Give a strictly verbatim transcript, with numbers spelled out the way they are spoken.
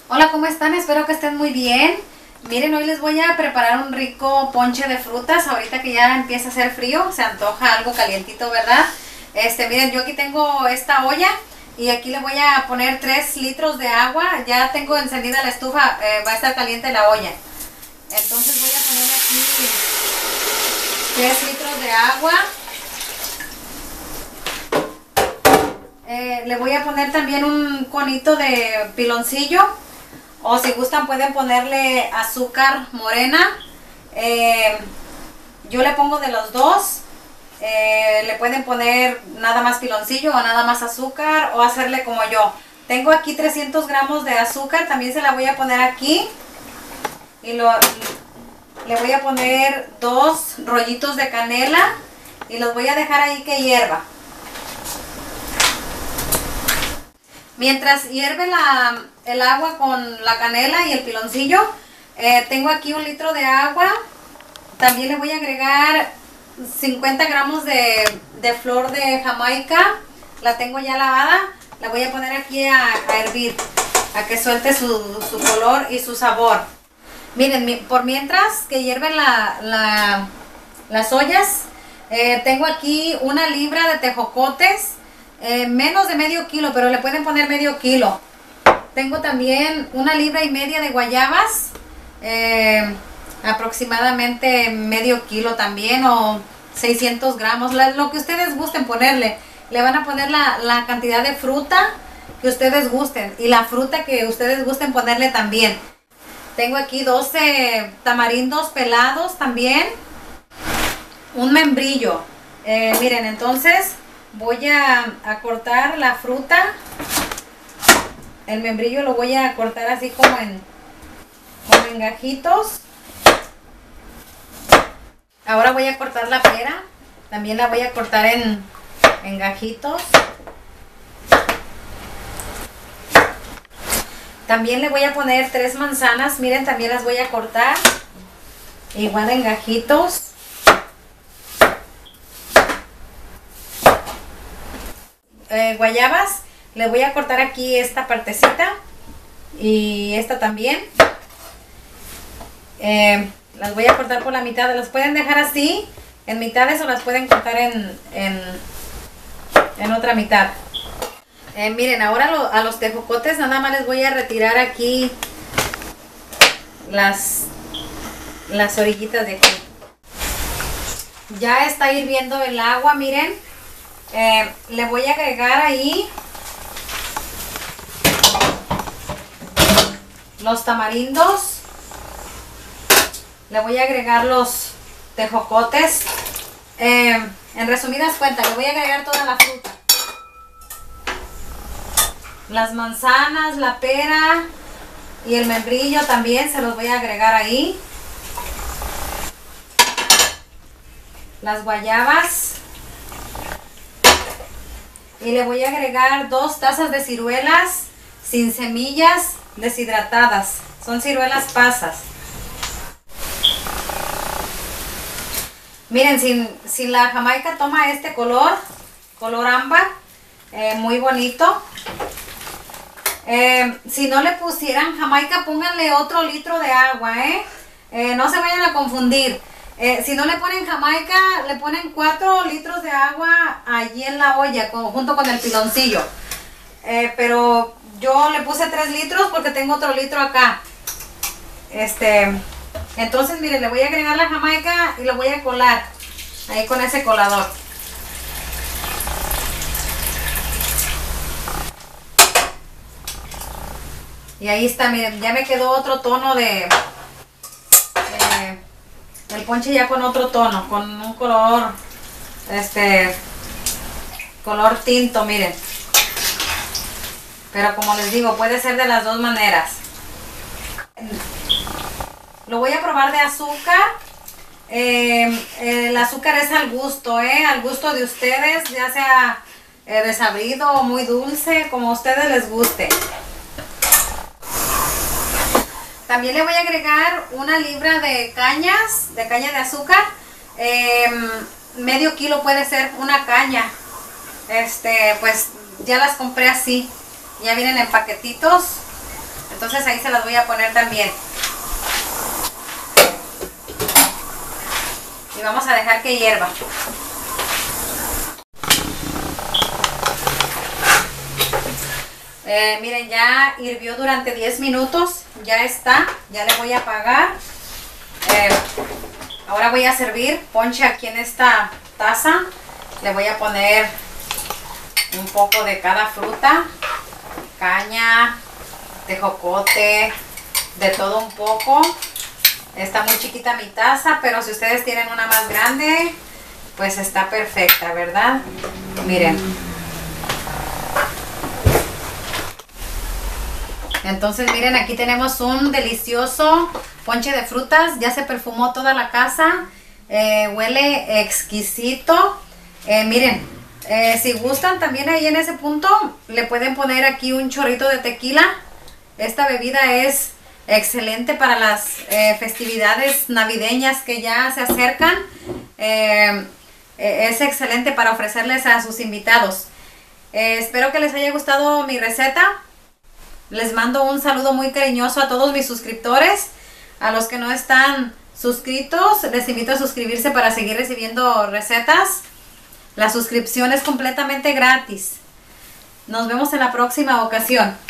Hola, ¿cómo están? Espero que estén muy bien. Miren, hoy les voy a preparar un rico ponche de frutas. Ahorita que ya empieza a hacer frío, se antoja algo calientito, ¿verdad? Este, miren, yo aquí tengo esta olla y aquí le voy a poner tres litros de agua. Ya tengo encendida la estufa, eh, va a estar caliente la olla. Entonces voy a poner aquí tres litros de agua. Eh, le voy a poner también un conito de piloncillo. O si gustan pueden ponerle azúcar morena. Eh, yo le pongo de los dos. Eh, le pueden poner nada más piloncillo o nada más azúcar o hacerle como yo. Tengo aquí trescientos gramos de azúcar. También se la voy a poner aquí. Y lo, le voy a poner dos rollitos de canela. Y los voy a dejar ahí que hierva. Mientras hierve la, el agua con la canela y el piloncillo, eh, tengo aquí un litro de agua. También le voy a agregar cincuenta gramos de, de flor de Jamaica. La tengo ya lavada. La voy a poner aquí a, a hervir, a que suelte su, su color y su sabor. Miren, por mientras que hierven la, la, las ollas, eh, tengo aquí una libra de tejocotes. Eh, menos de medio kilo, pero le pueden poner medio kilo. Tengo también una libra y media de guayabas, eh, aproximadamente medio kilo también, o seiscientos gramos, la, lo que ustedes gusten ponerle. Le van a poner la, la cantidad de fruta que ustedes gusten y la fruta que ustedes gusten ponerle también. Tengo aquí doce tamarindos pelados también, un membrillo. Eh, miren, entonces voy a, a cortar la fruta. El membrillo lo voy a cortar así como en, como en gajitos. Ahora voy a cortar la pera. También la voy a cortar en, en gajitos. También le voy a poner tres manzanas. Miren, también las voy a cortar igual en gajitos. Eh, guayabas, le voy a cortar aquí esta partecita y esta también. Eh, las voy a cortar por la mitad. Las pueden dejar así en mitades o las pueden cortar en, en, en otra mitad. Eh, miren, ahora lo, a los tejocotes nada más les voy a retirar aquí las, las orillitas de aquí. Ya está hirviendo el agua, miren. Eh, le voy a agregar ahí los tamarindos. Le voy a agregar los tejocotes. Eh, en resumidas cuentas, le voy a agregar toda la fruta. Las manzanas, la pera y el membrillo también se los voy a agregar ahí. Las guayabas. Y le voy a agregar dos tazas de ciruelas sin semillas deshidratadas. Son ciruelas pasas. Miren, si, si la Jamaica toma este color, color ámbar, eh, muy bonito. Eh, si no le pusieran Jamaica, pónganle otro litro de agua, ¿eh? Eh, no se vayan a confundir. Eh, si no le ponen Jamaica, le ponen cuatro litros de agua allí en la olla, con, junto con el piloncillo. Eh, pero yo le puse tres litros porque tengo otro litro acá. Este, entonces, miren, le voy a agregar la Jamaica y lo voy a colar ahí con ese colador. Y ahí está, miren, ya me quedó otro tono de... Eh, el ponche ya con otro tono, con un color, este, color tinto, miren. Pero como les digo, puede ser de las dos maneras. Lo voy a probar de azúcar. Eh, el azúcar es al gusto, ¿eh? Al gusto de ustedes, ya sea eh, desabrido o muy dulce, como a ustedes les guste. También le voy a agregar una libra de cañas, de caña de azúcar. Eh, medio kilo puede ser una caña. Este, pues ya las compré así. Ya vienen en paquetitos. Entonces ahí se las voy a poner también. Y vamos a dejar que hierva. Eh, miren, ya hirvió durante diez minutos. Ya está. Ya le voy a apagar. Eh, ahora voy a servir ponche aquí en esta taza. Le voy a poner un poco de cada fruta. Caña, tejocote, de todo un poco. Está muy chiquita mi taza, pero si ustedes tienen una más grande, pues está perfecta, ¿verdad? Miren. Entonces miren, aquí tenemos un delicioso ponche de frutas. Ya se perfumó toda la casa. Eh, huele exquisito. Eh, miren, eh, si gustan también ahí en ese punto le pueden poner aquí un chorrito de tequila. Esta bebida es excelente para las eh, festividades navideñas que ya se acercan. Eh, eh, es excelente para ofrecerles a sus invitados. Eh, espero que les haya gustado mi receta. Les mando un saludo muy cariñoso a todos mis suscriptores. A los que no están suscritos, les invito a suscribirse para seguir recibiendo recetas. La suscripción es completamente gratis. Nos vemos en la próxima ocasión.